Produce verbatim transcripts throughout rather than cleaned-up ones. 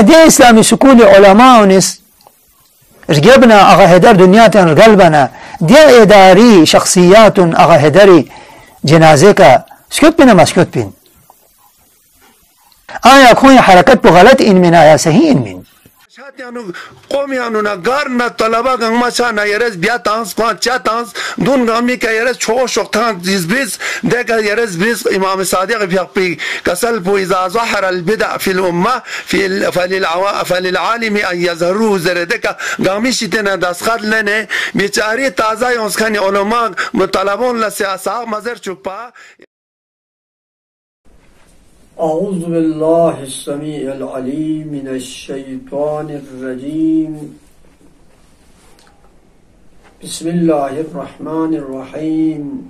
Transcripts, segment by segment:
دي إسلامي سكولي علماء ونس رجبنا أغا هدر دنياتنا رقلبنا دي إداري شخصيات أغا هدري جنازك سكت بنا ما سكت بين آیا کوئی حرکت پو غلط ان من آیا صحیح ان من شاتیانو قومیانو نا گار نا طلبا گنگما شا نا یرز بیا تانس پانچ چا تانس دون گامی کا یرز چھو شوق تانس جز بیس دیکھا یرز بیس امام صادق فیق پی کسل پو اذا ظهر البدع فی الامه فللعالم ان یظهروه زردکا گامی شیتنا دستخط لنے بیچاری تازہ یونسخانی علماء مطلبون لسیاساق مزر چکپا أعوذ بالله السميع العليم من الشيطان الرجيم بسم الله الرحمن الرحيم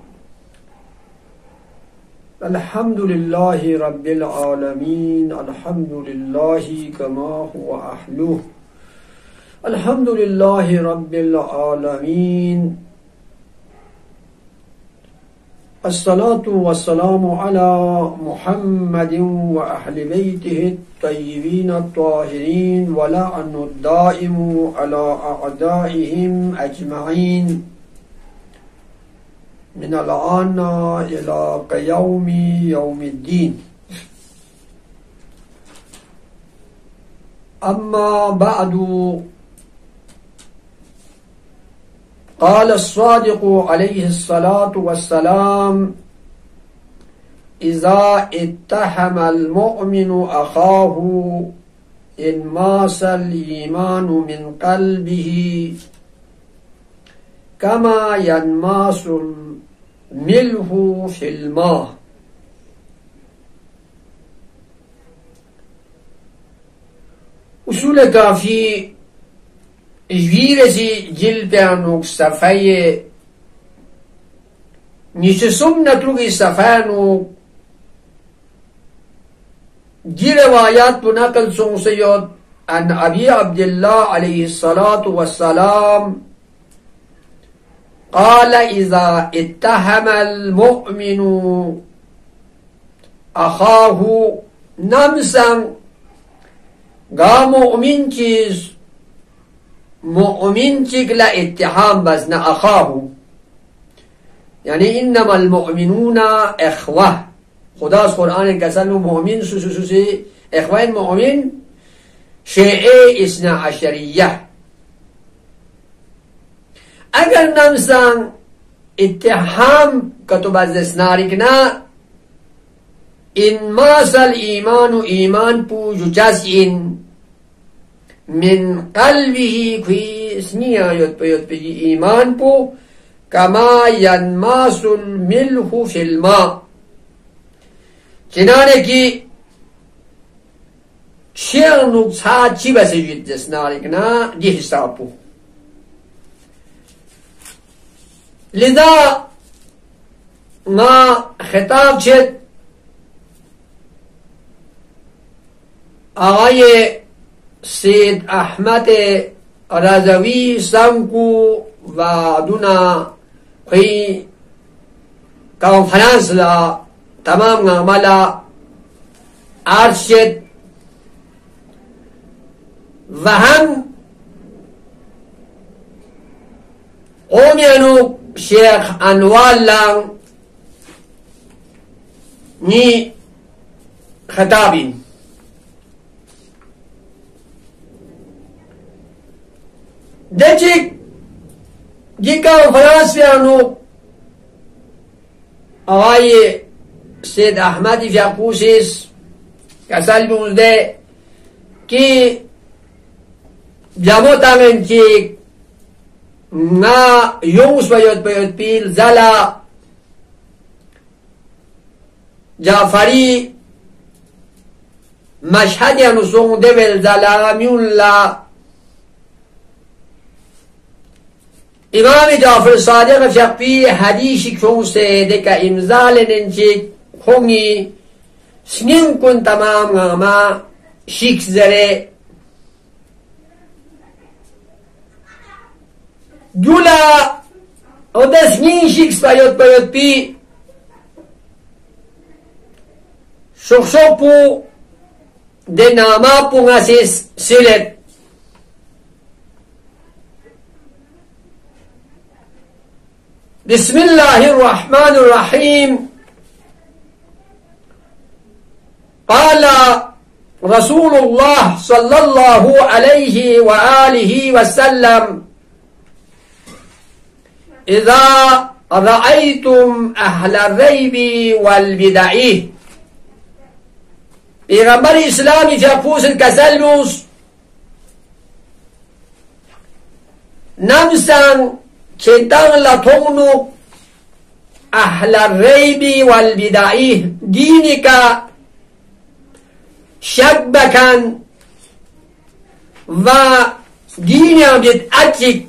الحمد لله رب العالمين الحمد لله كما هو أهله الحمد لله رب العالمين الصلاة والسلام على محمد وأهل بيته الطيبين الطاهرين ولعن الدائم على أعدائهم أجمعين من الآن إلى قيوم يوم الدين. أما بعد، قال الصادق عليه الصلاة والسلام: إذا اتهم المؤمن أخاه انماس الإيمان من قلبه كما ينماس الملح في الماء. اصول کافی ویرسی جل پیانوک صفحه نشسم نتروگی صفحانوک دی روایات پو نقل سنسیود عن ابی عبداللہ علیہ الصلاة والسلام قال اذا اتهم المؤمن اخاه نمسا گا مؤمن چیز مؤمن چکلا اتحام بس نا اخاه یعنی انما المؤمنون اخوه خداست قرآن کسلو مؤمن سو سو سو سی اخوه مؤمن شیعه اثنا عشریه اگر نمسان اتحام کتب از اسنارکنا انماس الایمان ایمان پو جس این من قلبه كويس نيا يد بيد بيجي إيمان بو كما ينماس الملح في الماء چنانه کی شیر نقصا چی بسی جد جسنارکنا دی حساب بو لذا ما خطاب چد آغای سید احمد رضوی سنکو و دونا کوئی کانفرنس لا تمام عملا ارشد و هم قومیانو شیخ انوار لان نی خطابین دچik jika Fransiano awai Said Ahmadi Fiakusis kasal bunde ki jamotangen ki nga yungs bayot bayot pil zala Jafari Mashhadi anusung devel zala miulla امام جعفر صادق فقی حدیثی کون سے دیکھا امزال ننچے کھونگی سنین کن تمام غاما شیک زرے دولا او دا سنین شیک سپایوت پایوت پی شخصو پو de nama pungasis silet. Bismillahirrahmanirrahim. Qala Rasulullah sallallahu alaihi wa alihi wa sallam, İza ra'aytum ahla reybi vel bid'ih. Peygamber-i İslam-ı Fiyakfusil keselmus namsan kentang la tongnuk ahla reybi vel bid'ih dinika şakbakan ve dini bid'atik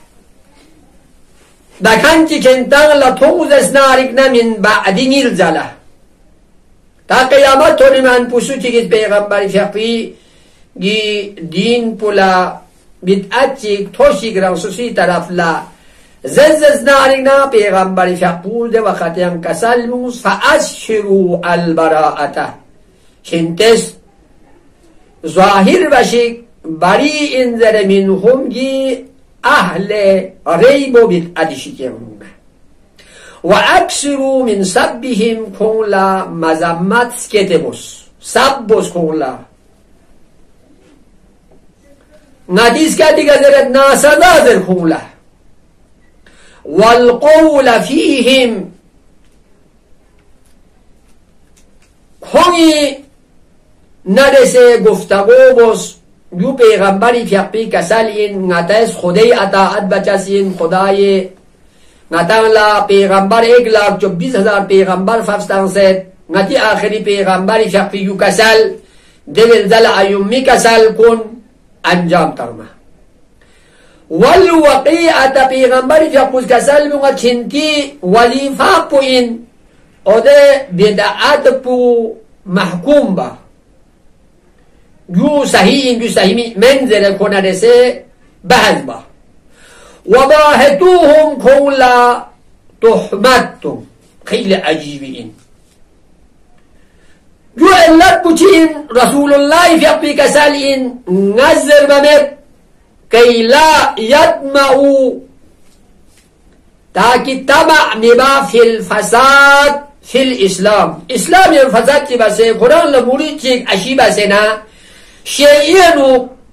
dakanti kentang la tongzes narikna min ba'di nilzala. Ta kıyamet toliman pusu çikiz Peygamber Şafi gi din pula bid'atçik toşik ransusi tarafla zezzez narikna Peygamber Şafi de vakatiyan kasalmus fa ashiru al bara'ata. Şintes zahir başik bari inzere minhum gi ahle reybo bid'ati şikemuna. Ve aksiru min sabbihim konla mazammat sketebos. Sabbos konla. Nadiz kati gazeret nasadadır konla. Vel qawla fihim kongi nadese guftagobos yu peygambari fiyakpi kasalin ngates khudai ataat bacasin khudai ngatang la peygamber ek lakh चौबीस हजार peygamber fafstan set ngati akhiri peygambari fiyakpi yu kasal devil dala ayummi kasal kun anjam tarma wal waqi'ata peygambari fiyakpus kasal munga chinti walifa puin ode bid'at pu mahkum ba yu sahihin yu sahimi menzele konadese bahaz ba وضاهتوهم كولا تحمتهم Khel عجيبين جو اللات بوچين رسول الله في أبيك سالين نزر بمت كي لا يدمعوا تاكي تبع نبا في الفساد في الإسلام إسلام الفساد بسي قرآن لموريد چيك أشي بسينا شيئينو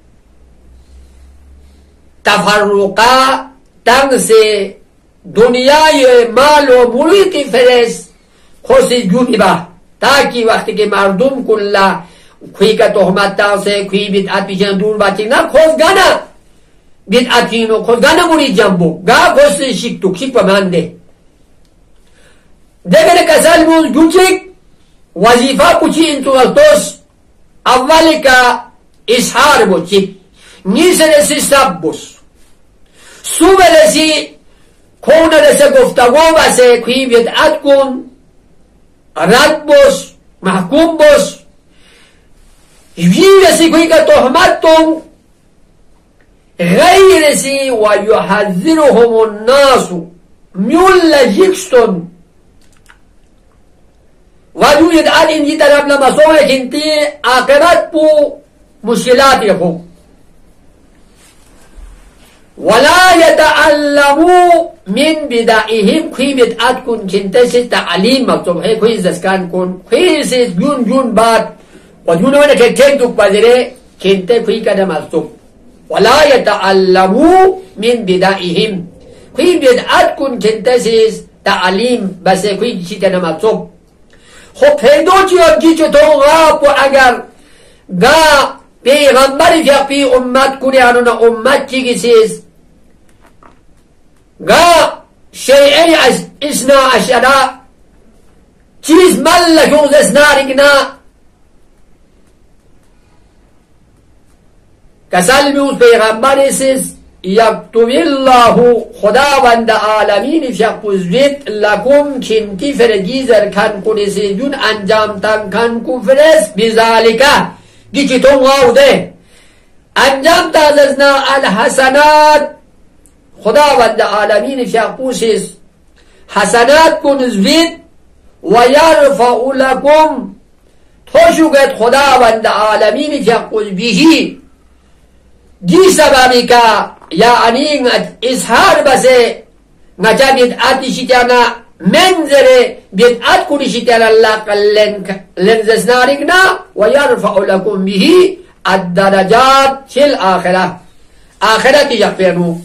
تفرقا تنگ سے دنیا مال و ملک فرس خوشی جوبی با تاکہ وقت کے مردم کلا خوی کا تہمت تاں سے خوی بدعت پیچھے دور باچیں نا خوش گانا بدعتینو خوش گانا موری جنبو گا خوش سے شک تو شک پمان دے دیکھنے کسال موز جوچک وظیفہ کچھی انتو غلطوس اول کا اشحار بو چک نیسر سی سب بس صوبه رسی کونه رسی گفتگو بسه کوی بدعت کن رد بس محکوم بس یی رسی کوی که تهمت تون غیر رسی و یحذرهم الناس میول یکستون و جو بدعت اینجی طرف لمسوه کنتی عاقبت پو مشکلات یکو ولا يتعلموا من بدائهم كي بدعات كن كنتس تعليم مكتوب ہے کوئی زسکان کن کوئی سے جون جون بات وجون وانا کھیک دک بازرے كنتے کوئی قدم مكتوب ولا يتعلموا من بدائهم کوئی بدعات کن كنتس تعليم بس کوئی چیز قدم مكتوب خب پیدو چیو جی چطور غاب و اگر گا پیغمبر فی امت کنی آنونا امت چی کسیز گا شیعی اسنا اشرا چیز ملکوز اسنا رکنا کسل میوز پیغمبر اسیز یکتب الله خداوند عالمین فیقوزویت لکم کنتی فرگیزر کن کنیسی جون انجام تن کن کفرس بذالکه دیکی تو غاوده انجام تاززنا الحسنات خداوند عالمین فیقوسیز حسنات کنزوید و یرفع لکم hoşuget Xudavand alemini cakuz bihi di sebebi ka yani izhar base ngaca bid'at işitana menzere bid'at kul işitana Allah kallen lenzesnarigna ve yarfa'u lekum bihi ad-darajat fil ahireh ahireti yakfenu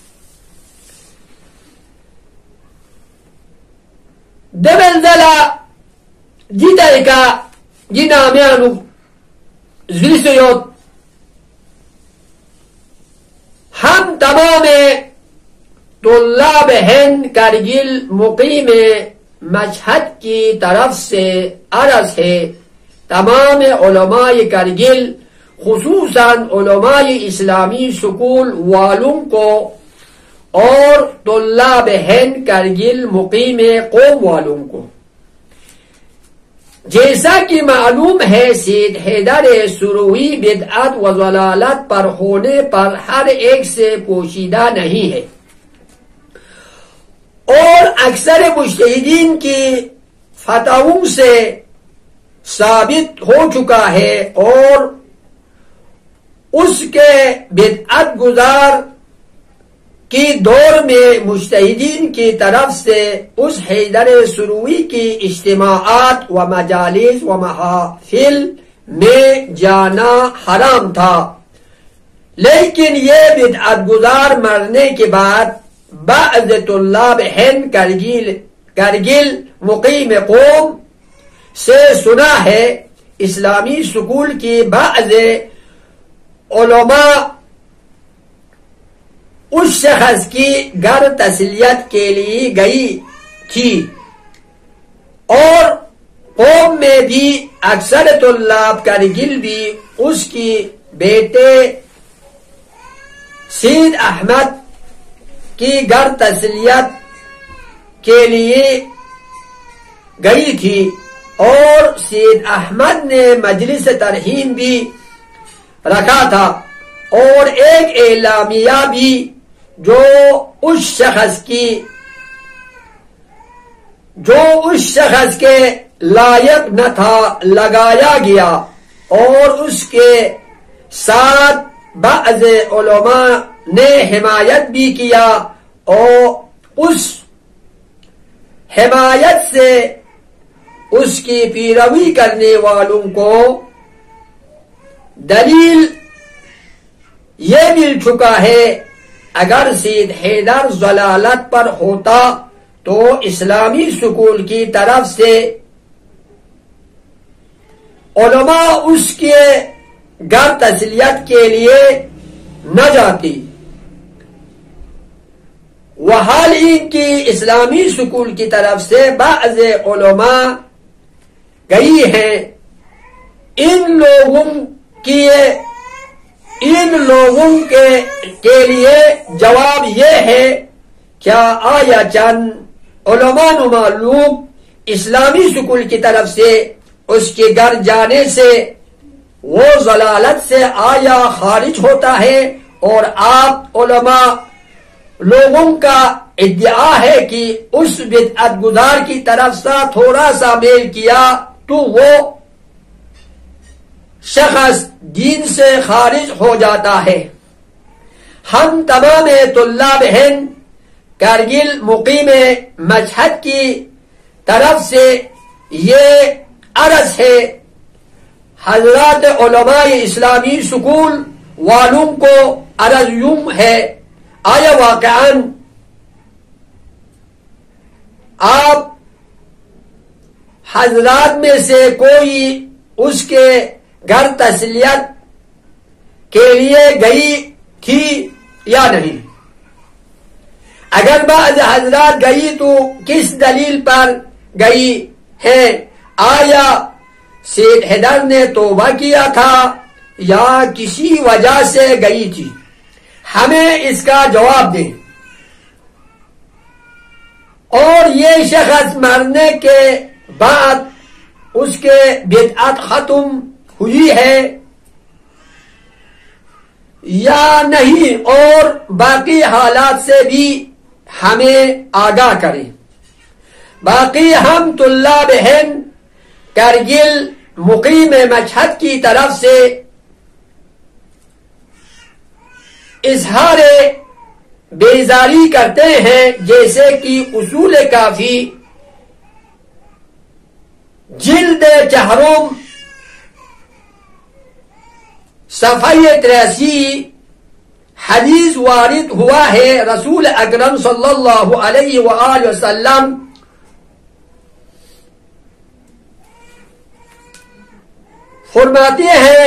demeldela didayka dinamyanu zlisiyot हम तमाम तुल्लाब हिंद कारगिल मुकीम Mashhad की तरफ से अर्ज है तमाम उलमाए कारगिल खुसूसन उलमाए इस्लामी school वालों को और तुल्लाब हिंद कारगिल मुकीम कौम वालों को जैसा कि मालूम है सैयद हैदर सुरूई बिदअत व ज़लालत पर होने पर हर एक से पोशीदा नहीं है और अक्सर मुज्तहिदीन की फतवों से साबित हो चुका है और उसके बिदअत गुजार की दौर में मुज्तहिदीन की तरफ से उस हैदर सुरूई की इज्तिमाआत व मजालिस व महाफिल में जाना हराम था लेकिन ये बिदअत गुजार मरने के बाद बाज़ तुल्लाब हिंद कारगिल कारगिल मुकीम कौम से सुना है इस्लामी स्कूल की बाज़ उलमा उस शख्स की घर तस्लियत के लिए गई थी और कौम में भी अक्सर तुल्लाब कारगिल भी उसकी बेटे सैयद अहमद की घर तस्लियत के लिए गई थी और सैयद अहमद ने मजलिस तरहीम भी रखा था और एक एलामिया भी जो उस शख्स की जो उस शख्स के लायक न था लगाया गया और उसके साथ बाज़ उलमा ने हिमायत भी किया और उस हिमायत से उसकी पैरवी करने वालों को दलील ये मिल चुका है अगर सैयद हैदर ज़लालत पर होता तो इस्लामी स्कूल की तरफ से उलमा उसके घर तस्लियत के लिए न जाती वहाल ही की इस्लामी स्कूल की तरफ से बाज़ उलमा गई हैं इन लोगों की इन लोगों के के लिए जवाब ये है क्या आया चंद उलमा नुमा लोग इस्लामी स्कूल की तरफ से उसके घर जाने से वो ज़लालत से आया खारिज होता है और आप उलमा लोगों का इद्दिआ है कि उस बिदअत गुजार की तरफ से थोड़ा सा मेल किया तो वो शख्स दीन से खारिज हो जाता है हम तमाम तुल्लाब हिंद कारगिल मुकीम मशहद की तरफ से ये अर्ज है हजरत उलमाए इस्लामी स्कूल वालों को अर्ज यूं है आया वाक़अन आप हजरात में से कोई उसके घर तस्लियत के लिए गई थी या नहीं अगर बाज़ हजरात गई तो किस दलील पर गई है आया सैयद हैदर ने तौबा किया था या किसी वजह से गई थी हमें इसका जवाब दें और ये शख्स मरने के बाद उसके बिदअत खत्म हुई है या नहीं और बाकी हालात से भी हमें आगाह करें बाकी हम तुल्लाब हिंद कारगिल मुकीम मशहद की तरफ से इजहार बेजारी करते हैं, जैसे कि उसूल काफी जिल्द चहरुम सफाई तिरासी हदीस वारिद हुआ है। रसूल अकरम सल्लल्लाहु अलैहि वसल्लम फरमाते हैं,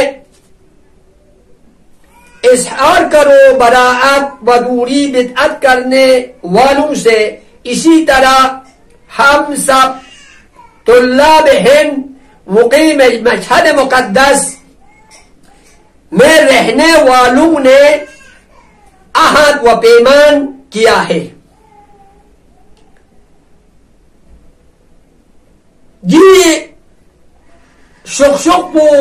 इजहार करो बराअत व दूरी बिदअत करने वालों से। इसी तरह हम सब तुल्लाब हिंद मुकीम मशहद मुकद्दस में रहने वालों ने अहद व पैमान किया है। जी शुक-शुक po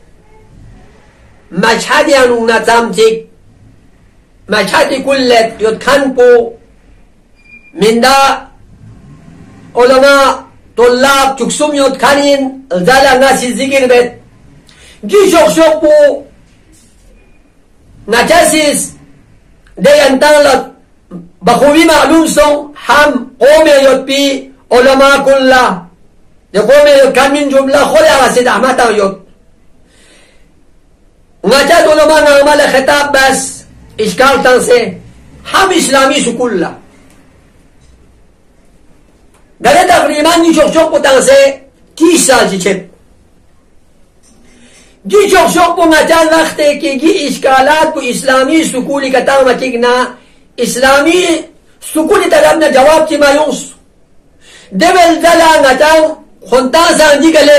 mashhad yang natamtik mashhad kullet yutkan po minda ulama tullab tuksum yutkanin zala nasi zikir bet ji shok-shok po najasis dayan talat bakhubi ma'lum song ham qome yutpi ulama kullah يقوم كان من جملة خلع سيد أحمد يوت وجد علماء نعمل خطاب بس إشكال تنسي هم إسلامي سكولة داره تقريبا نشوف شوق تنسي तीस साल से जी शोक शोक को मचाल वक्त है कि ये इश्कालात को इस्लामी सुकूली का ताम ना इस्लामी सुकूली तरफ ने जवाब की मायूस देवल जला नचाल खुंतासा जी गले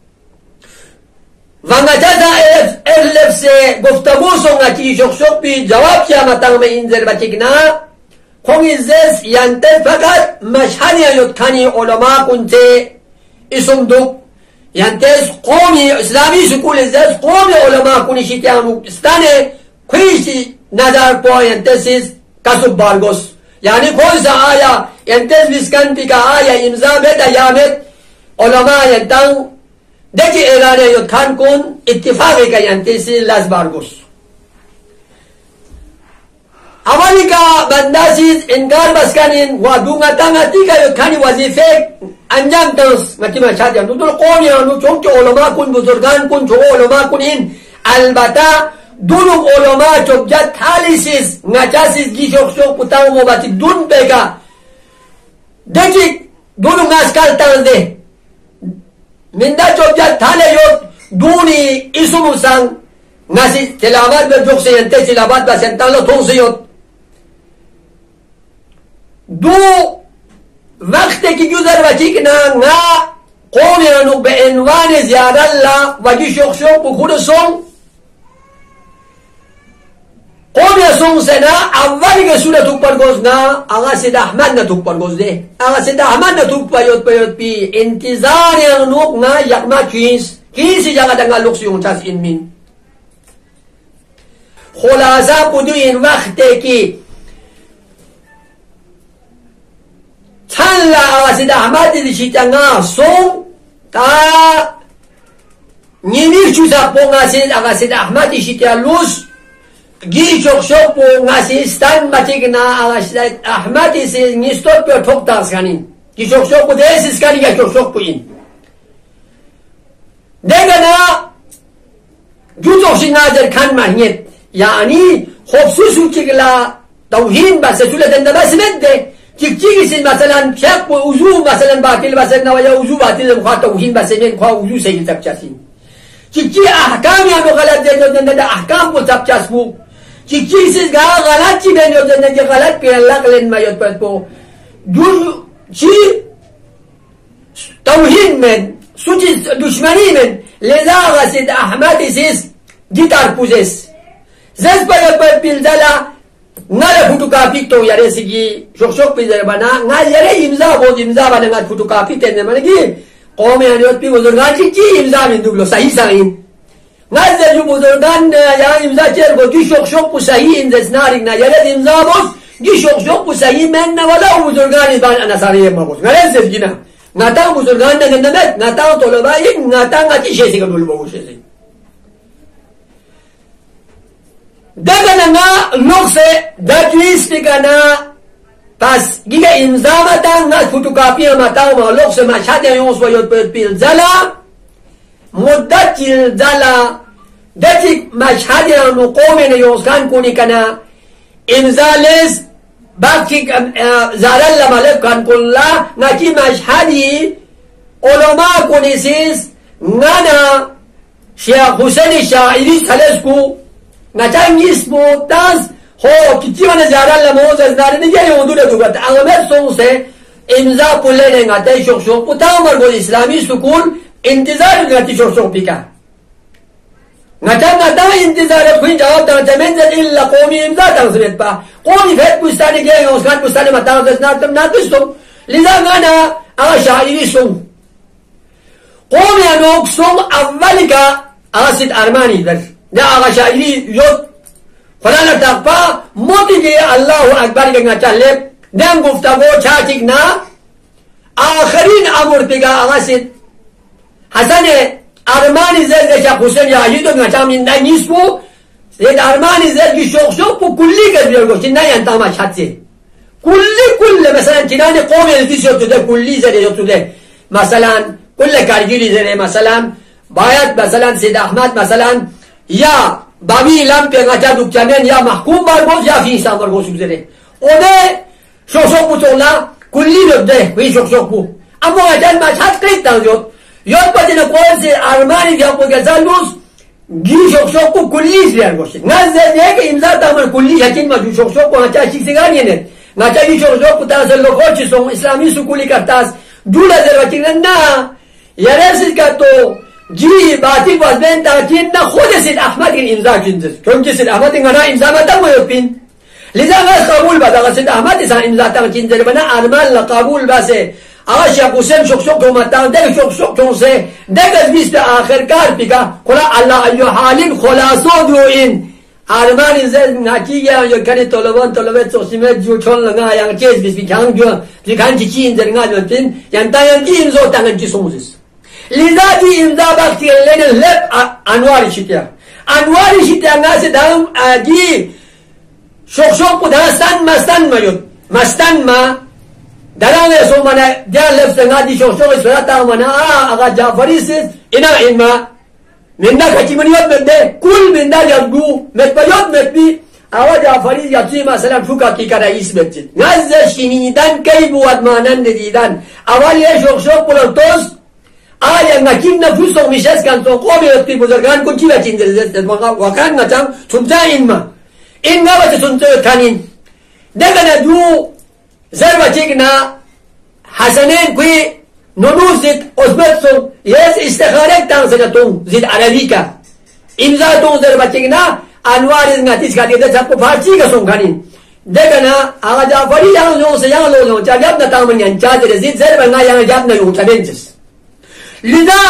वंगचासा एफ से गुफ्तगू सोंगा ची शोक शोक भी जवाब किया मतंग में इंजर बचिकना खोंग इज़्ज़ेस यंते फकत मशहनिया युत्खानी उलमा कुंचे इसम दुक यंतेस कौमी इस्लामी सुकूल इज़्ज़ेस कौमी उलमा कुनी शित्यानु स्ताने खुशी नजर पो यंतेसिस कसुब बारगोस यानी कौन सा आया यंतेस विस्कंती का आया इम्जा में दयामेत उलमा यंतंग देखी एलाने युत्खान कुन इत्तिफाक का यंतेसिस लस बारगोस अवाली का बंदासिस इनकार बसकानिन वादुंगा तंगती का युत्खानी वजीफे अंजाम तंस मती मशाद यानु तो कौन यानु चौंके उलमा कुन बुजुर्गान कुन जो उलमा कुन इन अलबता दोनों उलमा चौबजात थालिसिस ngacasis gishok shok putang mo bati dun peka देखी दोनों ngaskal tangde minda चौबजात थाले यो दूनी इसुमुसंग ngasi tilawat berjok seyente tilawat basentang lo thong seyot दो वक्त की गुजर वचिक ना ना कौन यानु बेइनवान ज़ियादा ला वजी शोक शोक बुखुद सोंग कौन या सोंग से ना अव्वल के सूरत ऊपर गोज़ ना आगा सिद्ध अहमद न तुक पर गोज़ दे आगा सिद्ध अहमद न तुक पयोत पयोत पी इंतज़ार यानु ना यकमा चीज़ किसी जगह दंगा लुक्स यूंचास इनमिन खुलासा पुदु इन वक्त की Talla awasid Ahmad di sitanga song ta nyimir chusa po ngasid awasid Ahmad di sitia lus gi chok chok po ngasid stan batik na awasid Ahmad di se nistot pe thok tas kanin gi chok chok po des iskani ga chok chok po in dega na juzok sinazer kan mahnyet yani khobsusu chigla tawhin ba se chula danda ba smedde Cik-cik مثلا شق ووضوء مثلا باطل مثلا ويا وضوء باطل مخاطب توهين بس من خا وضوء سيد تبچاسين cik-cik احکام یا غلط دے جو دے احکام کو تبچاس بو cik-cik سے گا غلط چی بے جو دے غلط پہ اللہ کلن ما یت پر کو جو چی توهین من سوچ دشمنی من لذا غسد احمد سیس گیتار پوزس زس پر پر بلدلا ngale fotokopi to yare sigi shok shok pe bana ngal yare imza bo imza bana ngal fotokopi tenne mane gi qome aniyot pi buzurgan chi chi imza min dublo sahi sahin ngal de ju buzurgan ya imza cher go gi shok shok pu sahi in desnari na yare imza bo gi shok shok pu sahi men na wala buzurgan ban anasari ma bo ngale se gina ngatang buzurgan na gandamet, ngatang tolobayin, ngatang ati shesi ka dulbo shesi. Daga na nga lokse datwis ka na pas giga imzamatang nga fotokopi matang ma lokse mashhad yung swayot pil zala muddatil zala datik mashhad yung qome na yung kan kuni kana imzales bakik zaral la malak kan kulla ngaki mashhadi ulama kunisis ngana Syekh Husaini Syairi salesku ngachangis mo tas ho kitiwa na zaral la mo zazdar ni gaya undu da dugat agmet song se imza pulle ne ngate shok shok putamar go islami sukul intizar ngati shok shok pika ngata ngata intizar kuin jawab ta jamen za illa qawmi imza tanzmet pa qawmi fet bustani gaya uskan bustani mata zazdar tam na tusum liza ngana aga shairi song qawmi anok song awwalika asid armani dar da aga shairi yot فلانا تقبا موتي الله أكبر كنا تلب دم گفتگو چاتیکنا آخرین امر بگا آغاسید حسن ارمانی زد شیخ حسین یعیدو کنا چامین دا نیست بو زید ارمانی زد کی شوق شوق بو کلی گذبیر گوشتی نه ینتاما شد کلی کل مثلا چنان قوم الفیس یوتو ده کلی زده یوتو ده مثلا کل کارگیری زده مثلا باید مثلا سید احمد مثلا یا باوی لام pe ngaca dukcanen ya mahkum barboz ya fi insan barboz üzere. O ne şok şok bu tola kulli löbde ve şok şok bu. Ama ngacan maçhat kayıt tanıyor. Yok patine koyse Armani ya bu gazalus gi şok şok bu kulli izler boşu. Nazze diye ki imza tamam kulli yakin ma şok şok bu ngaca şik sigar yene. Ngaca gi şok şok bu tasel lokoçi son İslami sukuli kartas. Dula zervatin na yaresiz kato जी बाती वजन ताकिन ना खुद सिद अहमद की इम्जा किंजर क्योंकि सिद अहमद इंगना इम्जा मता वो pin Lija गा कबूल बदा सिद अहमद इसा इम्जा ता किंजर बना अरमान ला कबूल बासे आश या हुसैन शोक शोक को मता दे शोक शोक तो से दे गजबिस पे आखिरकार पिका खुला अल्लाह अय्यु हालिन खुलासो दो इन अरमान इज नाकी या यो कने तोलवन तोलवे तो सिमे जो छोन लगा yang चेज बिस bi kang जो ji kan ji chin zer nga jo tin yang ta yang ki imzo tangan ji somuzis liza di imza bakti lene lep anwar işitiya anwar işitiya nasi dağım di şok şok bu daha stan mastan ma yut mastan ma darane so mana dia lep senga di şok şok isra ta mana aga Jafari siz ina inma minna kaçimini yot bende kul minna yadgu metbayot metbi aga Jafari yatsi mesela fuka ki kada isbetçi nazze şinidan kaybu admanan dedidan aval ye şok şok bulantos آیا نکیم نفوس و میشه کن تو قومی اتی بزرگان کن چی بچین درزد واقعا نچم سمتا این ما این ما بچه سمتا تنین دگه ندو زر بچه کنا حسنین کوی نونوز زید ازبت سو یز استخارک تان سکتون زید عربی کا امزا تون زر بچه کنا انوار از نتیز کا دیده سب کو فارسی کا سون کنین دگه نا آقا جعفری یان زون سے یان لو زون چا جب نتامن یان چا در زید زر بنا یان جب نیون چا بینجس Lida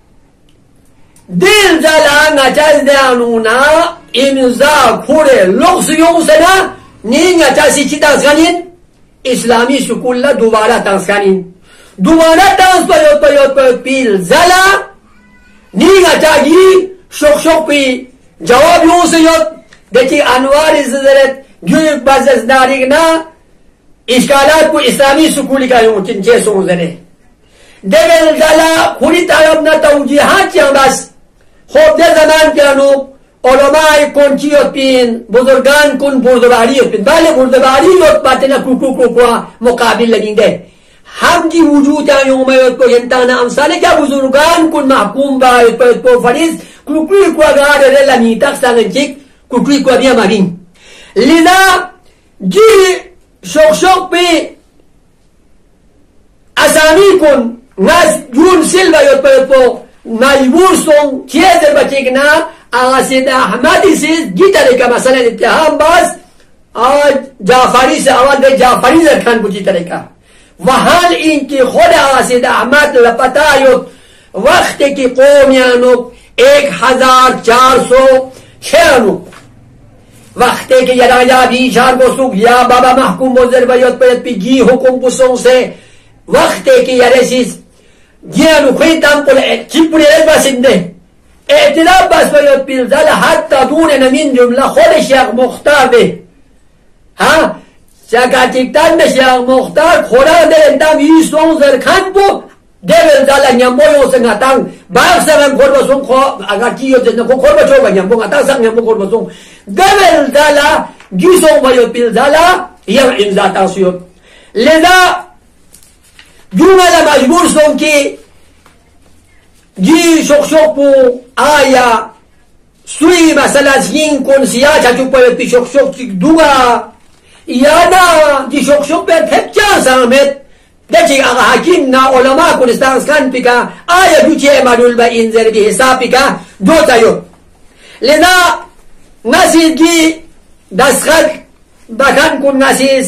dil jalan ngacas deanuna imza kure loksiyong sana ni ngacasi cita skanin İslami sukulla duvara tanskanin duvara tans payot payot payot pil zala ni ngacagi şok şok pi cevap yosiyot deki anvar izleret büyük bazı narigna işgalat bu İslami sukuli ka yumkin cesun zene Devil dala kuri taraf na tawjihat yang bas khob de zaman kanu ulamai kun chiyot pin buzurgan kun burdabari pin bale burdabari yot batena kuku kuku muqabil laginde ham ki wujud ya yung mayot ko yentana amsale kya buzurgan kun mahkum ba yot po fariz kuku ko agare de la ni tak sangen chik kuku ko dia marin lida ji shok shok pe asami kun nas jun silva yot po majbur son kieder bachekna asid ahmadi siz gitare ka masalan ittiham bas आज जाफरी से आवाज दे जाफरी से खान पूछी तरीका वहाल इनकी खुद आसिद अहमद लपता यो वक्त की कौमियानो एक हजार चार सौ छियानु वक्त के यराया भी चार को सुख या बाबा महकुम मोजर बयोत पे पी गी हुकुम पुसों से وقتی که یرسیز گیانو خوی تنپل چیپولی رد بسنده اعتلاف بس باید بیلزل حتی دون نمین جمله خود شیخ مختار به ها شکاتیکتان به شیخ مختار خورا در اندام ایسون زرکن بو دل زال نیامبو سنگ اتang باغ سرم korbasun ko agar kiyo jenne ko korba choba nyambo ata sang nyambo korbasun debel zala giso bayo pil zala ya imza tasyo leza jumala majbur son ki gi shok shok pu aya sui masala sin kon siya chachu pa pi shok shok ki duga yana gi shok shok pe thepcha samet دچی آقا حکیم نا علماء Kurdistan سکن پیکا آیا دوچی امانول با اینزر be حساب پیکا دو تایو لذا نسید کی دستخط بکن کن نسید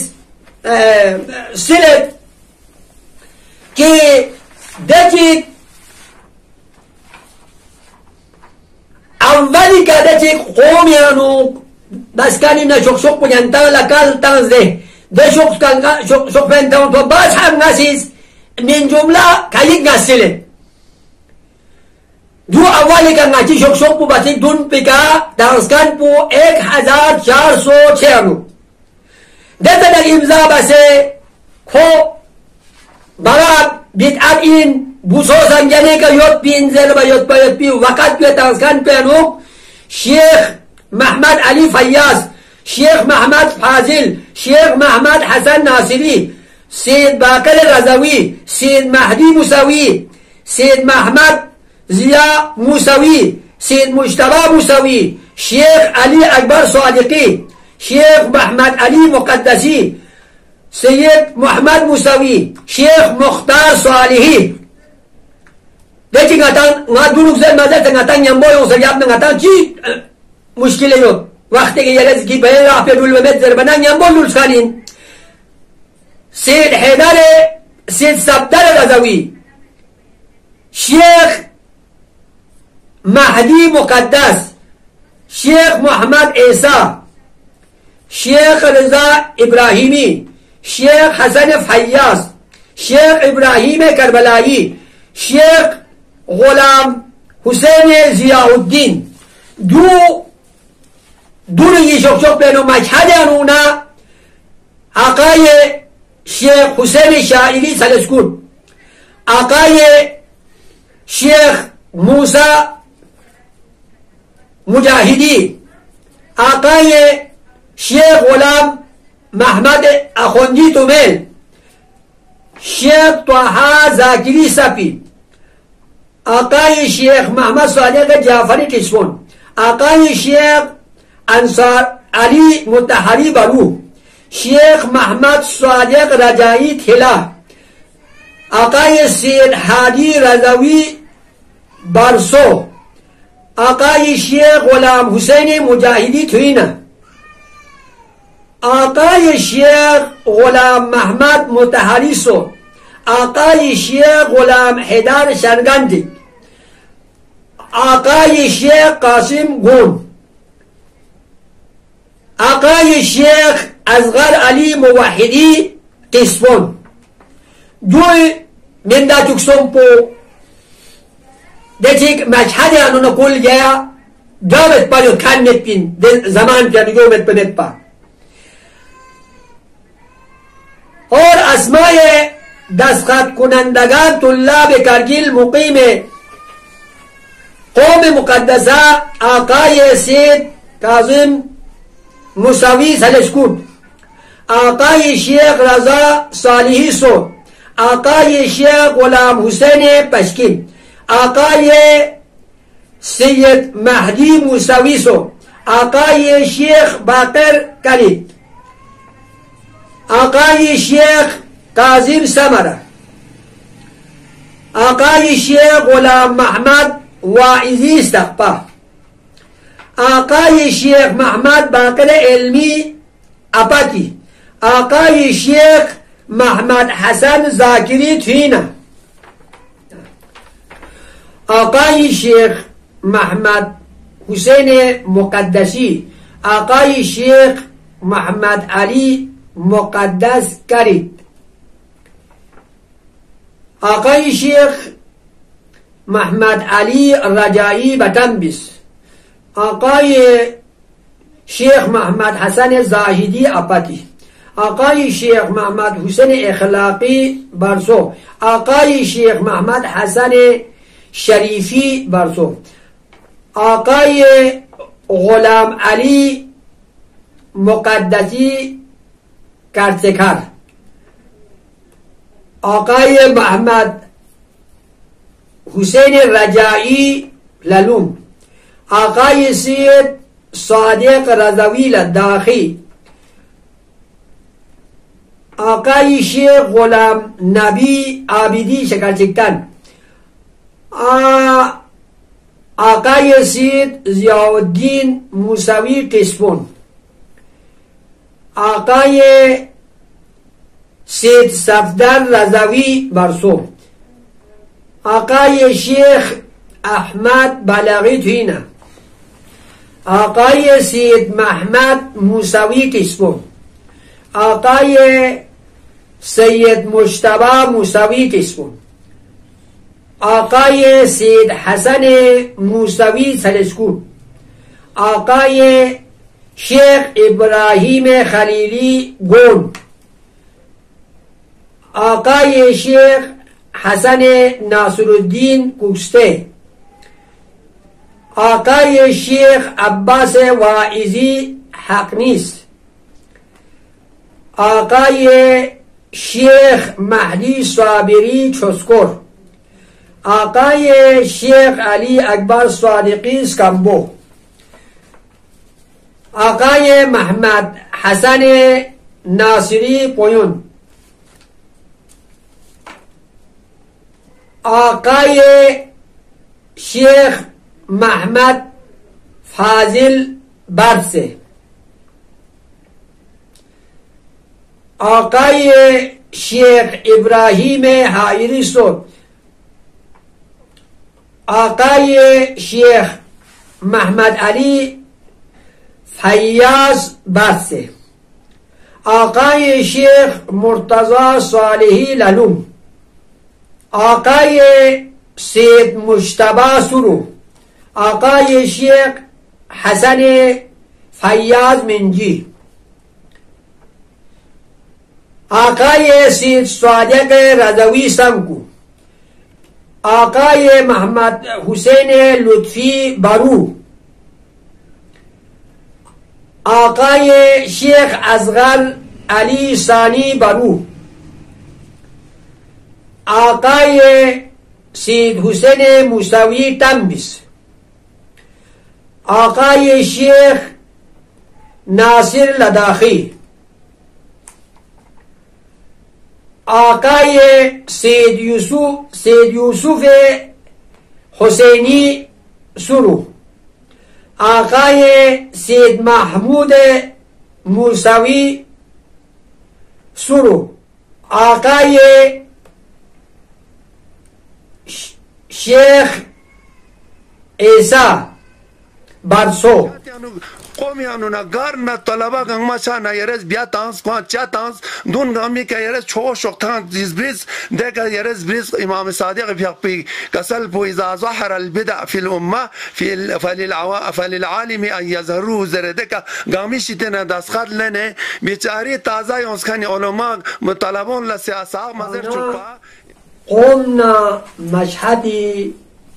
سلب کی دچی اولی که دچی قومیانو دستکنی نا شک شک پنینتا لکال تنزده ده شخص كان شخص بنتهم تو باش هم ناسيس من جملة كايك ناسيله دو أولي كان ناسي شخص شخص بو باتيك دون بيكا دانسكان بو एक हजार चार सौ छियानवे ده تنا إمضاء بس خو برا بيت أبين بوسو سنجاني كا يوت بين زل با يوت با يوت بي وقت بي دانسكان بينو شيخ محمد علي فياض شيخ محمد فاضل شيخ محمد حسن ناصري سيد باقر الرضوي سيد مهدي موسوي سيد محمد ضياء موسوي سيد مجتبى موسوي شيخ علي أكبر صادقي شيخ محمد علي مقدسي سيد محمد موسوي شيخ مختار صالحي لكن ngatan ngaduluk zan mazat ngatan nyambo yung sayap ngatan ki mushkil yo وقتی که یه رزگی به راه پیدول ممت زربنان یم بولول سخانین سید حیدر سید صبدر رضوی شیخ مهدی مقدس شیخ محمد عیسی شیخ رضا ابراهیمی شیخ حسن فیاض شیخ ابراهیم کربلایی شیخ غلام حسین ضیاء الدین دو دونی شک شک بینو مشهد انونا آقای شیخ حسین شاعری سلسکون آقای شیخ موسی مجاهدی آقای شیخ غلام محمد اخوندی تومل شیخ طه زاکری صفی آقای شیخ محمد صادق جعفری کشفون آقای شیخ انصار علی متحری برو شیخ محمد صادق رجایی تلا آقای سید حادی رضوی برسو آقای شیخ غلام حسین مجاهدی توینا آقای شیخ غلام محمد متحری سو آقای شیخ غلام حیدر شرگندی آقای شیخ قاسم گون آقای شیخ اصغر علی موحدی قسمون دوی من دا چکسون پو دیچک مشهد انو نکل گیا جامت پا جو کن نت پین زمان پیا جامت پا نت پا اور اسماء دستخط کنندگان طلاب کرگل مقیم قوم مقدسه آقای سید کاظم موسوی سلسکون آقای شیخ رضا صالحی سو آقای شیخ غلام حسین پشکین آقای سید مهدی موسوی سو آقای شیخ باقر کلید آقای شیخ کاظم سمره آقای شیخ غلام محمد واعظی استقبا آقای شیخ محمد باقر علمی اپاکی آقای شیخ محمد حسن زاکری توینا آقای شیخ محمد حسین مقدسی آقای شیخ محمد علی مقدس کرید آقای شیخ محمد علی رجایی بتنبیس، آقای شیخ محمد حسن زاهدی اپاتی، آقای شیخ محمد حسین اخلاقی برسو، آقای شیخ محمد حسن شریفی برسو، آقای غلام علی مقدسی کرتکر، آقای محمد حسین رجایی للوم، آقای سید صادق رضوی لداخی، آقای شیخ غلام نبی عابدی شکرچکتن، آقای سید ضیاءالدین موسوی قسمون، آقای سید صفدر رضوی برسو، آقای شیخ احمد بلغی توینا، آقای سید محمد موسوی قسمون، آقای سید مجتبی موسوی قسمون، آقای سید حسن موسوی سلسکون، آقای شیخ ابراهیم خلیلی گون، آقای شیخ حسن ناصرالدین کوسته، آقای شیخ عباس واعظی حق نیست، آقای شیخ مهدی صابری چسکر، آقای شیخ علی اکبر صادقی سکمبو، آقای محمد حسن ناصری پویون، آقای شیخ محمد فاضل برسه، آقای شیخ ابراهیم حائری سود، آقای شیخ محمد علی فیاض برسه، آقای شیخ مرتضی صالحی للوم، آقای سید مجتبی سرو، آقای شیخ حسن فیاض منجی، آقای سید صادق رضوی سنگو، آقای محمد حسین لطفی برو، آقای شیخ اصغر علی ثانی برو، آقای سید حسین موسوی تنبیس، آقای شیخ ناصر لداخی، آقای سید یوسف سید یوسف حسینی سرو، آقای سید محمود موسوی سرو، آقای شیخ عیسی برسو. قومیانو نا گار نا طلبا گنگ ما چا نا یرز بیا تانس کوان چا تانس دون گامی که یرز چو شوقتان دیز بریز دیگه یرز بریز امام صادق فیق پی کسل پو اذا ظهر البدع فی الامه فی فللعالم ان یظهروه زردکا گامی شیتنا دستخط لنه بیچاری تازه یونسخانی علماء مطالبون لسیاسا مزر چوپا قومنا مشهدی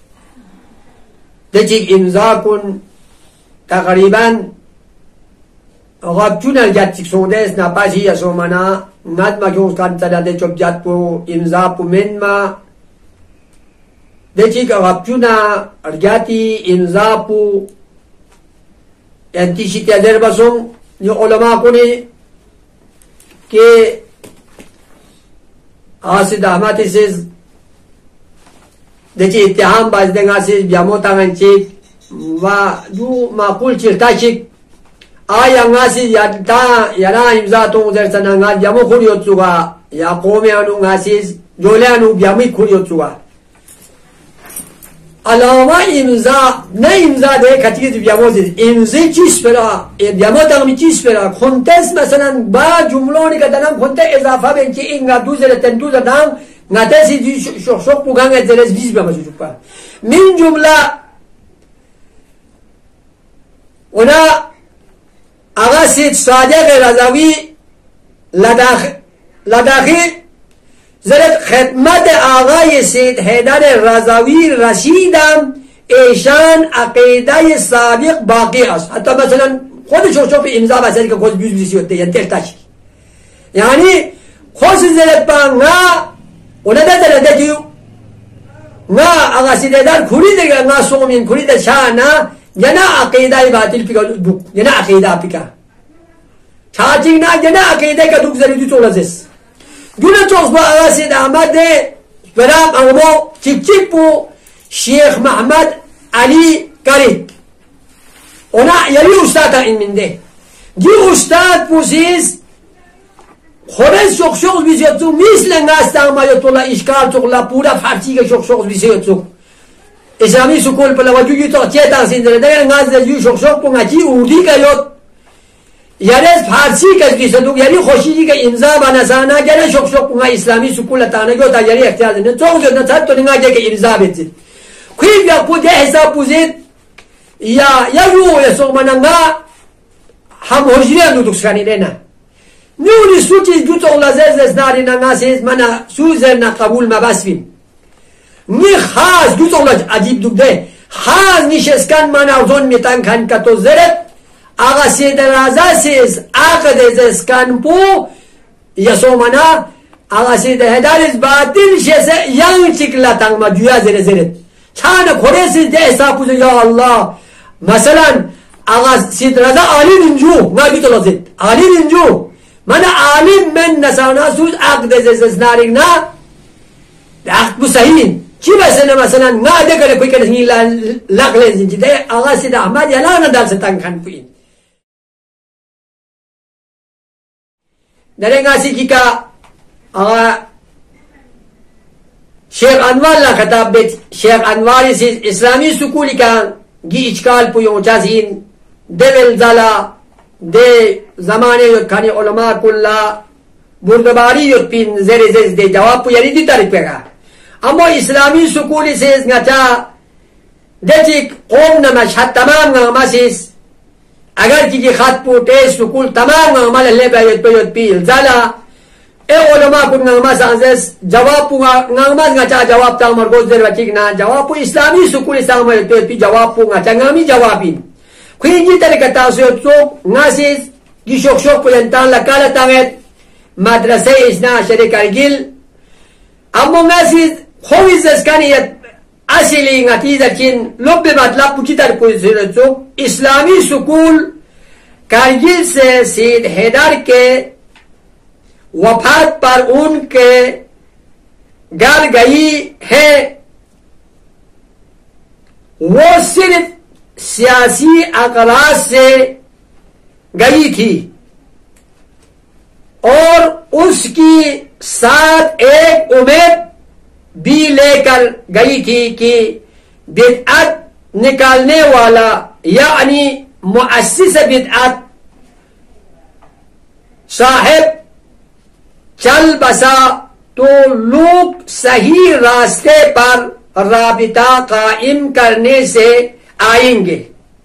دجیگ امضا کن تقریبا غابچون الجاتیک سونده اس نپاسی یا سومنا ندما که اونسکان تلاده چوب جات پو امضا پو من ما دچیگ غابچون الجاتی امضا پو انتیشی تیادر بسون یو علماء کنی که آسید احمد سیز دچی اتهام باز دنگا سیز بیامو تاگن چیک و دو معقول چرتاشik آیا ngasi ya ta yana imza to uzer sana ngal jamu khuriyo tsuga ya qome anu ngasi jole anu biami khuriyo tsuga alama imza ne imza de katige biamo de imza chis pera e biamo ta mi chis pera kontes mesela ba jumloni ka danam konte izafa ben ki inga duzer ten duzer dam نتاسي دي شوق شوق بوغانغ درس Bees بما شوفا من جملة ونا أغاسيد صادق رضاوي لداخ لداخل زرد خدمت آغای سید حیدر رضاوی رشیدم ایشان عقیده سابق باقی است. حتی مثلا خود شوق شوق امضا بسید که خود بیز بیزی ہوتے ہیں ترتاش یعنی خود زرد با نا اونا دا زرد دیو نا آغا سید حیدر کھوری دیگا نا سومین کھوری دا شاہ نا جنا عقیده باطل پکا دوک جنا عقیده پکا چاچنگ نا جنا عقیده کا دوک زردی تو لزیس گونه توس با آغا سید احمد ده برام اغمو چک چک بو شیخ محمد علی کرید اونا یلی استاد این من ده دی استاد پوزیز خورز شوق شوق بیزیت تو مثل ناست آمایت الله اشکال تولا پورا فرچی که شوق شوق بیزیت تو اسلامی سکول پر لوجوی تو چه تاسین داره دیگر ناز دیو شوق شوق پو نچی اردی که یاد یعنی فارسی که بیزیتو یعنی خوشی که امضا بناسانا گره شوق شوق پو اسلامی سکول تانه گو تا یعنی اختیار نه تو جو نه تو نگاه که امضا بیزید کوی بیا کو ده حساب پوزید یا یا یو یا سو مننگا هم هجری اندو دکسانی دینا نیونی سوچی جو تو لازز ناری نگاسیز منا سوزر نا قبول مباسفیم نی خاص جو تو لاج عجیب دوک ده خاص نیشسکن من ارزون میتن کن کتو زرد آغا سید رازا سیز آقد زسکن پو یسو منا آغا سید هدارز باطل شیسه یان چکلا تنگ ما جویا زر زرد چانه خوره سید ده حساب پوزه یا الله مثلا آغا سید رازا آلی ننجو نا بیتو لازد آلی ننجو من عالم من نسانا سوز آقد زسنارک نا عقد بو صحیح چی مثلا مثلا ناده کنه کوئی کنه سنگی لق لیزین چی ده آغا سید احمد یا لانا دار ستنگ خان پوین درنگ آسی کی کا آغا شیخ انوار لا خطاب بیت شیخ انواری سی اسلامی سکولی کا گی اچکال پویوں چاسین دیول زالا دے زمانے یود کھانی علماء کلا بردباری یود پین زیر زیر دے جواب پویانی دی تاریخ پیگا اما اسلامی سکولی سیز نچا دیچک قوم نمشهد تمام نمسیز اگر کی خط پوٹے سکول تمام نمال لے بیت بیت پیل زالا اے علماء کن نمس انزیز جواب پو نمس نچا جواب تا مرگوز در وچک نا جواب پو اسلامی سکولی سامل بیت پی جواب پو نچا نامی جوابین خوین جی طریقہ تاسویت سوک ناسیز جی شوک شوک پلنتان لکالتاویت مدرسه اسنا شرک ارگل اما ناسیز خویز اسکانیت اصلی نتیجه چین لب مطلب پوچی در پوزیشن تو اسلامی سکول کارگل سے سید حیدر کے وفات پر ان کے گھر گئی ہے وہ صرف سیاسی اغراض سے گئی تھی اور اس کی ساتھ ایک امید بھی لے کر گئی تھی کہ بدعت نکالنے والا یعنی مؤسس بدعت صاحب چل بسا تو لوگ صحیح راستے پر رابطہ قائم کرنے سے آئیں گے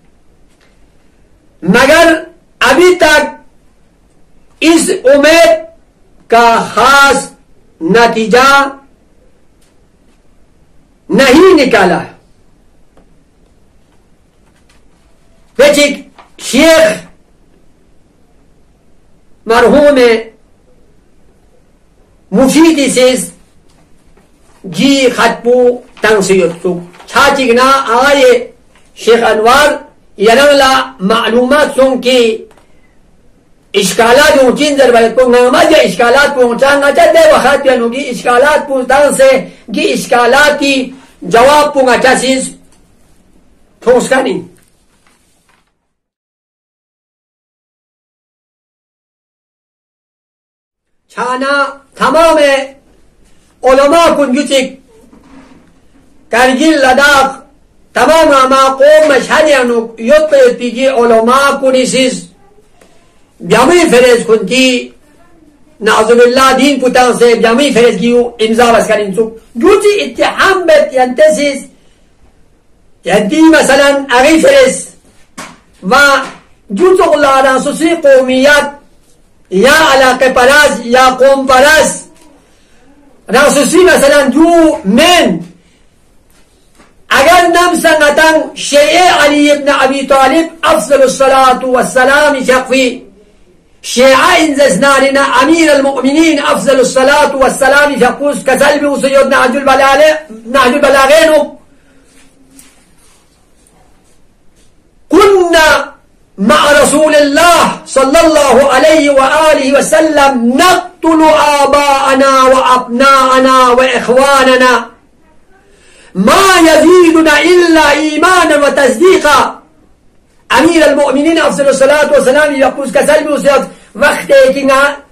مگر ابھی تک اس امید کا خاص نتیجہ نہیں نکالا دیکھیے شیخ مرحوم مفیدی سیز جی خطبو تنسیتو چھاچگنا آئے شیخ انوار یرنگلا معلومات سن کی اشکالات اونچین ضرورت کو نامہ یا اشکالات پہنچانا چاہتے وقت پیانو گی اشکالات پہنچان سے گی اشکالات کی جواب پہنچا چیز ٹھوسکانی چھانا تمام علماء کنجوچک کرگل لداخ تمام اما قوم مشهدی انو یوت پیت پیگی علماء کنیسیز بیامی فریز کنتی نعوذ دين بوتان سي بيامي فرزجيو امزا بس كان ينسو جوتي اتحام بت ينتسس ينتي مثلا اغي فرز ما جوتو الله على سوسي قوميات يا علاقه پرز يا قوم پرز راسوسي مثلا جو من اگر نم سنتن شيعي علي بن ابي طالب افضل الصلاه والسلام شقفي شيعة انززنارنا امير المؤمنين افضل الصلاه والسلام شقوس كسلبي وسيدنا نهج البلاغه نهج البلاغين كنا مع رسول الله صلى الله عليه وآله وسلم نقتل آباءنا وأبناءنا وإخواننا ما يزيدنا إلا إيمانا وتصديقا أمير المؤمنين أفضل الصلاة والسلام يقول كسلم وسيد وقتك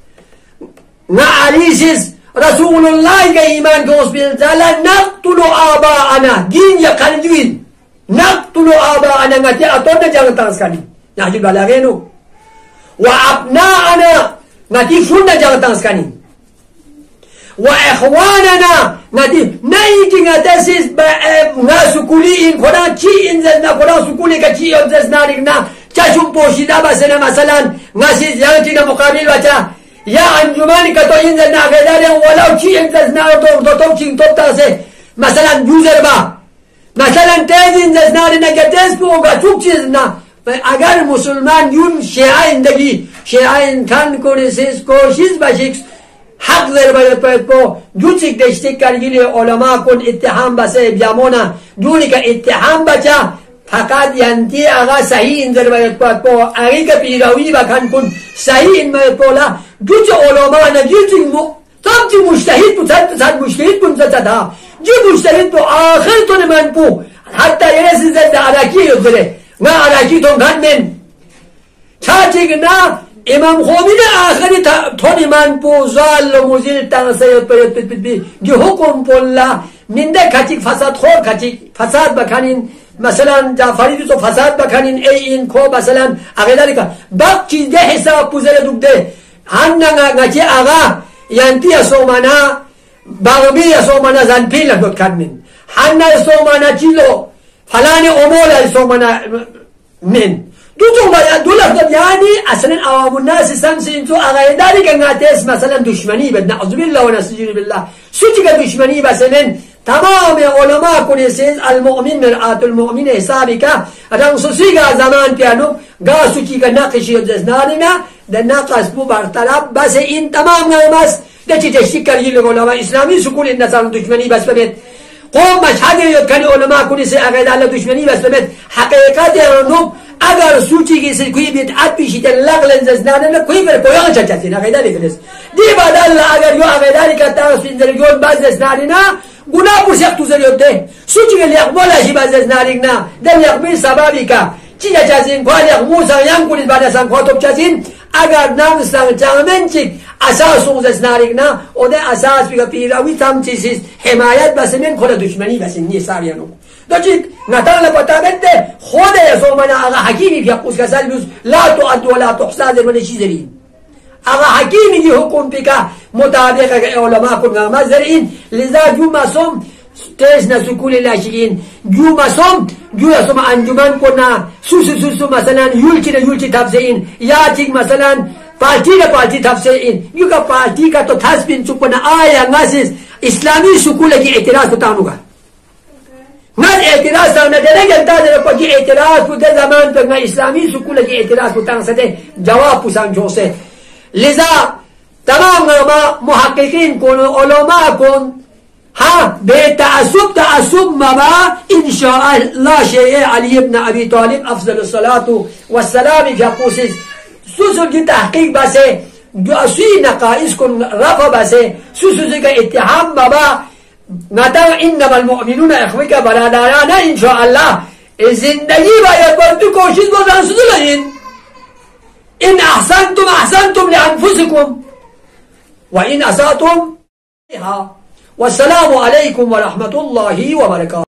نعليسس رسول الله كإيمان كوس بالتالى نقتل آباءنا دين يقال دين نقتل آباءنا نتي أطولنا جانب تنسكني نهج البلاغين وأبناءنا نتي فلنا جانب تنسكني وإخواننا نتي نيجي نتسس نا سكولين كنا شيء إنزلنا كنا سكولي كشيء إنزلنا لنا كشوم بوشيدا بسنا مثلا نسيز يانتينا مقابل وجه يا أنجماني كتو إنزلنا غدارين ولو شيء إنزلنا تو تو تو شيء تو تاسه مثلا جوزر با مثلا تيز إنزلنا لنا كتيس بوغا شوك چیزنا اگر مسلمان یون شیعه اندگی شیعه کن کنه سیز کوشش باشیک حق در باید باید با جوچک دشتک کرگیلی علماء کن اتحام بسه بیامونا جونی که اتحام بچه فقط ینتی اغا صحیح انزر باید باید با اگه که پیروی بکن کن صحیح این باید بالا جوچ علماء نجوچک تام چی مجتهد بود صد مجتهد بود زد ها جی مجتهد بود آخر تون من بو حتی یه رسی زد عراکی یدره نا عراکی تون کن من چاچک نا امام خمینی آخری تونی من بو زال و مزیل تنسیت باید بید بید بید گی حکم پولا منده کچک فساد خور کچک فساد بکنین مثلا جعفری تو فساد بکنین ای این کو مثلا اغیداری که باق چیز ده حساب پوزر دوک ده هننا نچه آغا ینتی اسومانا باغبی اسومانا زن پیل دوت کن من هننا اسومانا چیلو فلان امول اسومانا من دو تو باید دو لفظ یعنی اصلا عوام الناس سمسین تو اغیداری که ناتیس مثلا دشمنی بد نعوذ بالله و نستجیر بالله سوچی که دشمنی بسنن تمام علماء کنی سیز المؤمن مرآت المؤمن حسابی که رنسوسی که زمان پیانو گا سوچی که نقشی و جزنانینا ده نقص بو برطرف بس این تمام نماز ده چی تشتیک کردی علماء اسلامی سکول این نظر دشمنی بس ببید قوم مشهد یاد کنی علماء کنی سی اغیدار دشمنی بس ببید حقیقت رنوب اگر سوچی که سی کوئی بدعت پیشید لغل انزنانه نه کوئی بر پایان چچتی نه اغیداری کنیست دی بعد الله اگر یو اغیداری که تاس فینزرگیون باز انزنانی نه گناه پرسیق تو زریاد ده سوچی که لیقبال هشی باز انزنانی نه ده لیقبیل سبابی که چی چچین که لیقموسا یم کنید بعد اصلا خاطب چچین اگر نمستان جامن چیک اساس اوز انزنانی نه او ده اساس بیگه پیراوی تم چیزیست حمایت بس من خود دشمنی بس نی ساریانو دوچیک نتان لپتا بده خود یسومنا آقا حکیمی فی قوس کسال بیوز لا تو اد ولا تحصا در من چیز رین آقا حکیمی دی حکم پیکا مطابق علماء کن غامز در این لذا جو مسوم تیز نسکول لاشگین جو مسوم جو یسوم انجمن کنا سوس سوسو مثلا یولچی نه یولچی تفسین یا چیک مثلا پارتی نه پارتی تفسین یو کا پارتی کا تو تصمیم چکنا آیا ناسیس اسلامی سکول کی اعتراض بتانوگا نال اعتراض سامنے دینے گلتا دے کو کی اعتراض کو دے زمان پر نہ اسلامی سکول کی اعتراض کو تنگ سدے جواب پوسان جو سے لذا تمام علماء محققین کو علماء کو ہاں بے تعصب تعصب مبا انشاء اللہ شیء علی ابن ابی طالب افضل الصلاة والسلام کی قوسس سوسو کی تحقیق بسے جو اسی نقائص کو رفع بسے سوسو کا اتهام مبا نتا انما المؤمنون اخوك برادرانا ان شاء الله زندگی باید بر تو کوشش بکنن سدلین ان احسنتم احسنتم لانفسكم وان اساتم والسلام عليكم ورحمة الله وبركاته.